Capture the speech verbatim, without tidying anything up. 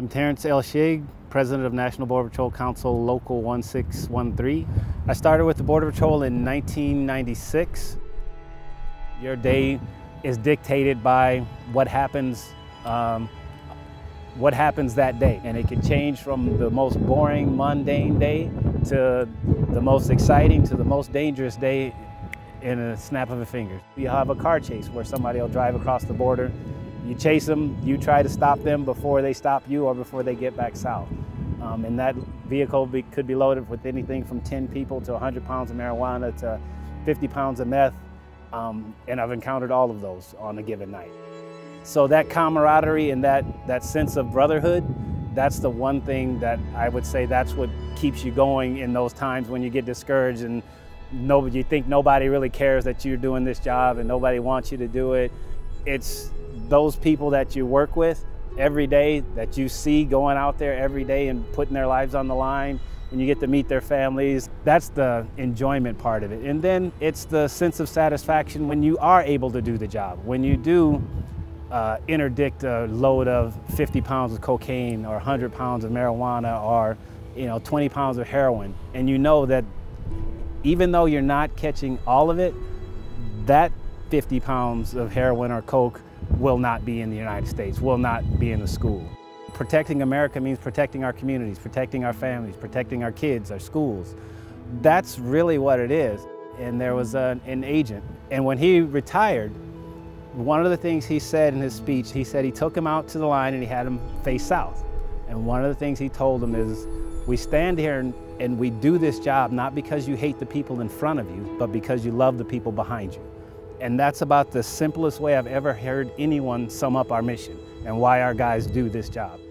I'm Terrence L. Shigg, President of National Border Patrol Council Local one six one three. I started with the Border Patrol in nineteen ninety-six. Your day is dictated by what happens um, what happens that day. And it can change from the most boring, mundane day to the most exciting, to the most dangerous day in a snap of a finger. You have a car chase where somebody will drive across the border. You chase them, you try to stop them before they stop you or before they get back south. Um, and that vehicle be, could be loaded with anything from ten people to one hundred pounds of marijuana to fifty pounds of meth. Um, and I've encountered all of those on a given night. So that camaraderie and that, that sense of brotherhood, that's the one thing that I would say that's what keeps you going in those times when you get discouraged and nobody, you think nobody really cares that you're doing this job and nobody wants you to do it. It's those people that you work with every day, that you see going out there every day and putting their lives on the line, and you get to meet their families. That's the enjoyment part of it. And then it's the sense of satisfaction when you are able to do the job. When you do uh, interdict a load of fifty pounds of cocaine or one hundred pounds of marijuana or you know, twenty pounds of heroin, and you know that even though you're not catching all of it, that fifty pounds of heroin or coke will not be in the United States, will not be in the school. Protecting America means protecting our communities, protecting our families, protecting our kids, our schools. That's really what it is. And there was an, an agent, and when he retired, one of the things he said in his speech, he said he took him out to the line and he had him face south. And one of the things he told him is, we stand here and, and we do this job not because you hate the people in front of you, but because you love the people behind you. And that's about the simplest way I've ever heard anyone sum up our mission and why our guys do this job.